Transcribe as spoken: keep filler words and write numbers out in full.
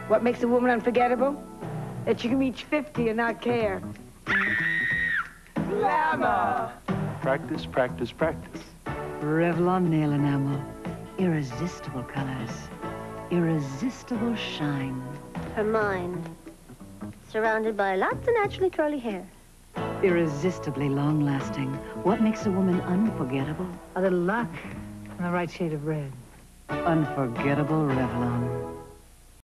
What makes a woman unforgettable? That you can reach fifty and not care. Glamour! Practice, practice, practice. Revlon nail enamel. Irresistible colors. Irresistible shine. Her mind. Surrounded by lots of naturally curly hair. Irresistibly long-lasting. What makes a woman unforgettable? A little luck and the right shade of red. Unforgettable Revlon.